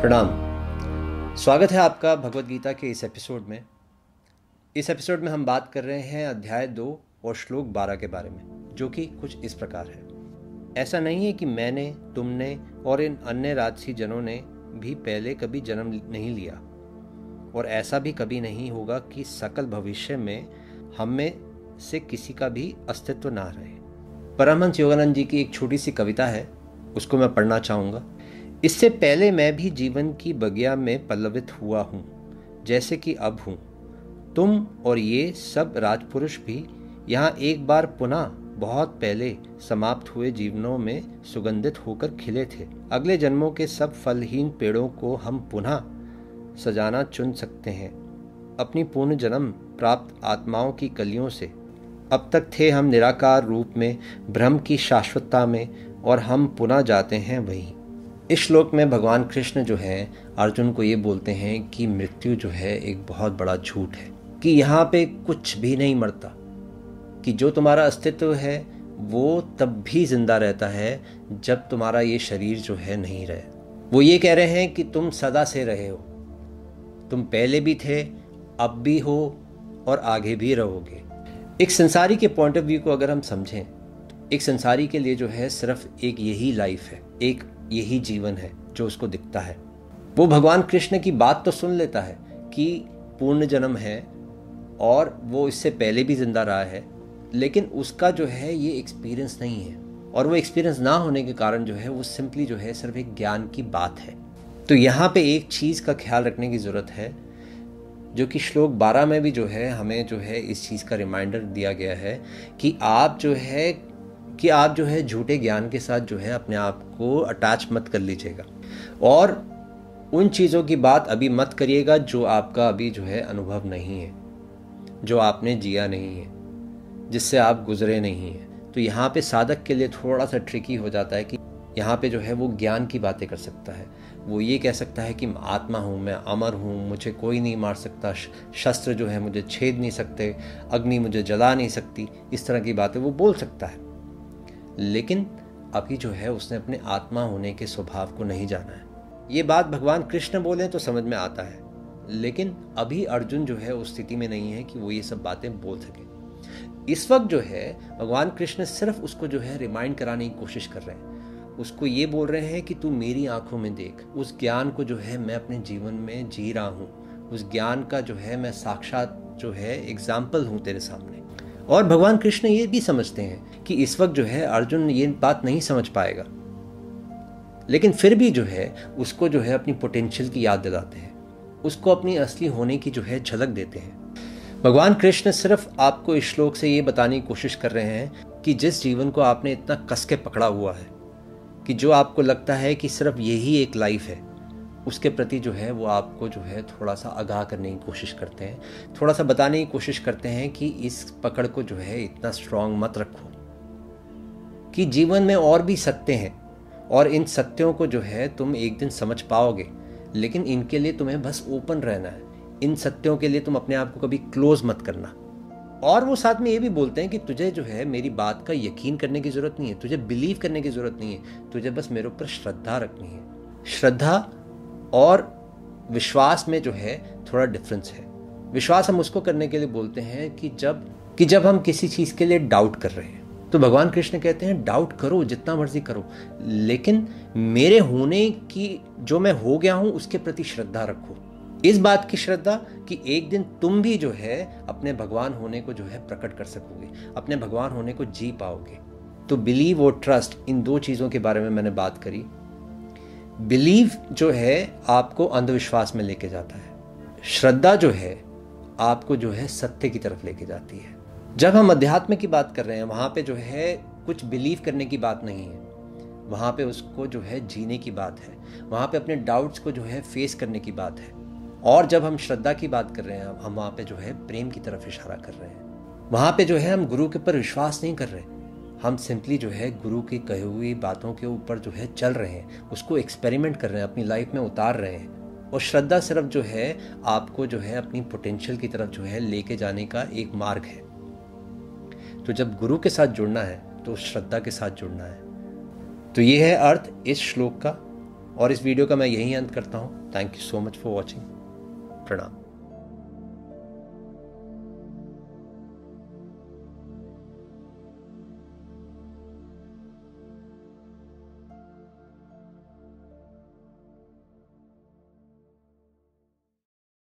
प्रणाम। स्वागत है आपका भगवत गीता के इस एपिसोड में। इस एपिसोड में हम बात कर रहे हैं अध्याय 2 और श्लोक 12 के बारे में, जो कि कुछ इस प्रकार है। ऐसा नहीं है कि मैंने, तुमने और इन अन्य राजसी जनों ने भी पहले कभी जन्म नहीं लिया, और ऐसा भी कभी नहीं होगा कि सकल भविष्य में हम में से किसी का भी अस्तित्व ना रहे। परमहंस योगानंद जी की एक छोटी सी कविता है, उसको मैं पढ़ना चाहूँगा। इससे पहले मैं भी जीवन की बगिया में पल्लवित हुआ हूँ, जैसे कि अब हूँ। तुम और ये सब राजपुरुष भी यहाँ एक बार पुनः बहुत पहले समाप्त हुए जीवनों में सुगंधित होकर खिले थे। अगले जन्मों के सब फलहीन पेड़ों को हम पुनः सजाना चुन सकते हैं अपनी पूर्ण जन्म प्राप्त आत्माओं की कलियों से। अब तक थे हम निराकार रूप में, ब्रह्म की शाश्वतता में, और हम पुनः जाते हैं वहीं। इस श्लोक में भगवान कृष्ण जो है अर्जुन को ये बोलते हैं कि मृत्यु जो है एक बहुत बड़ा झूठ है, कि यहाँ पे कुछ भी नहीं मरता, कि जो तुम्हारा अस्तित्व है वो तब भी जिंदा रहता है जब तुम्हारा ये शरीर जो है नहीं रहे। वो ये कह रहे हैं कि तुम सदा से रहे हो, तुम पहले भी थे, अब भी हो और आगे भी रहोगे। एक संसारी के पॉइंट ऑफ व्यू को अगर हम समझें तो एक संसारी के लिए जो है सिर्फ एक यही लाइफ है, एक यही जीवन है जो उसको दिखता है। वो भगवान कृष्ण की बात तो सुन लेता है कि पूर्ण जन्म है और वो इससे पहले भी जिंदा रहा है, लेकिन उसका जो है ये एक्सपीरियंस नहीं है, और वो एक्सपीरियंस ना होने के कारण जो है वो सिंपली जो है सिर्फ एक ज्ञान की बात है। तो यहाँ पे एक चीज़ का ख्याल रखने की ज़रूरत है, जो कि श्लोक 12 में भी जो है हमें जो है इस चीज़ का रिमाइंडर दिया गया है कि आप जो है झूठे ज्ञान के साथ जो है अपने आप को अटैच मत कर लीजिएगा, और उन चीज़ों की बात अभी मत करिएगा जो आपका अभी जो है अनुभव नहीं है, जो आपने जिया नहीं है, जिससे आप गुजरे नहीं हैं। तो यहाँ पे साधक के लिए थोड़ा सा ट्रिकी हो जाता है कि यहाँ पे जो है वो ज्ञान की बातें कर सकता है। वो ये कह सकता है कि आत्मा हूँ, मैं अमर हूँ, मुझे कोई नहीं मार सकता, शस्त्र जो है मुझे छेद नहीं सकते, अग्नि मुझे जला नहीं सकती, इस तरह की बातें वो बोल सकता है। लेकिन अभी जो है उसने अपने आत्मा होने के स्वभाव को नहीं जाना है। ये बात भगवान कृष्ण बोले तो समझ में आता है, लेकिन अभी अर्जुन जो है उस स्थिति में नहीं है कि वो ये सब बातें बोल सके। इस वक्त जो है भगवान कृष्ण सिर्फ उसको जो है रिमाइंड कराने की कोशिश कर रहे हैं। उसको ये बोल रहे हैं कि तू मेरी आंखों में देख, उस ज्ञान को जो है मैं अपने जीवन में जी रहा हूँ, उस ज्ञान का जो है मैं साक्षात जो है एग्जाम्पल हूँ तेरे सामने। और भगवान कृष्ण ये भी समझते हैं कि इस वक्त जो है अर्जुन ये बात नहीं समझ पाएगा, लेकिन फिर भी जो है उसको जो है अपनी पोटेंशियल की याद दिलाते हैं, उसको अपनी असली होने की जो है झलक देते हैं। भगवान कृष्ण सिर्फ आपको इस श्लोक से ये बताने की कोशिश कर रहे हैं कि जिस जीवन को आपने इतना कस के पकड़ा हुआ है, कि जो आपको लगता है कि सिर्फ यही एक लाइफ है, उसके प्रति जो है वो आपको जो है थोड़ा सा आगाह करने की कोशिश करते हैं, थोड़ा सा बताने की कोशिश करते हैं कि इस पकड़ को जो है इतना स्ट्रांग मत रखो, कि जीवन में और भी सत्य हैं और इन सत्यों को जो है तुम एक दिन समझ पाओगे, लेकिन इनके लिए तुम्हें बस ओपन रहना है। इन सत्यों के लिए तुम अपने आप को कभी क्लोज मत करना। और वो साथ में ये भी बोलते हैं कि तुझे जो है मेरी बात का यकीन करने की जरूरत नहीं है, तुझे बिलीव करने की जरूरत नहीं है, तुझे बस मेरे ऊपर श्रद्धा रखनी है। श्रद्धा और विश्वास में जो है थोड़ा डिफरेंस है। विश्वास हम उसको करने के लिए बोलते हैं कि जब हम किसी चीज के लिए डाउट कर रहे हैं, तो भगवान कृष्ण कहते हैं डाउट करो, जितना मर्जी करो, लेकिन मेरे होने की, जो मैं हो गया हूं उसके प्रति श्रद्धा रखो। इस बात की श्रद्धा कि एक दिन तुम भी जो है अपने भगवान होने को जो है प्रकट कर सकोगे, अपने भगवान होने को जी पाओगे। तो बिलीव और ट्रस्ट, इन दो चीजों के बारे में मैंने बात करी। बिलीव जो है आपको अंधविश्वास में लेके जाता है, श्रद्धा जो है आपको जो है सत्य की तरफ लेके जाती है। जब हम अध्यात्म की बात कर रहे हैं, वहां पे जो है कुछ बिलीव करने की बात नहीं है, वहां पे उसको जो है जीने की बात है, वहां पे अपने डाउट्स को जो है फेस करने की बात है। और जब हम श्रद्धा की बात कर रहे हैं, हम वहाँ पे जो है प्रेम की तरफ इशारा कर रहे हैं। वहाँ पे जो है हम गुरु के ऊपर विश्वास नहीं कर रहे, हम सिंपली जो है गुरु की कही हुई बातों के ऊपर जो है चल रहे हैं, उसको एक्सपेरिमेंट कर रहे हैं, अपनी लाइफ में उतार रहे हैं। और श्रद्धा सिर्फ जो है आपको जो है अपनी पोटेंशियल की तरफ जो है लेके जाने का एक मार्ग है। तो जब गुरु के साथ जुड़ना है तो श्रद्धा के साथ जुड़ना है। तो ये है अर्थ इस श्लोक का। और इस वीडियो का मैं यही अंत करता हूँ। Thank you so much for watching. प्रणाम।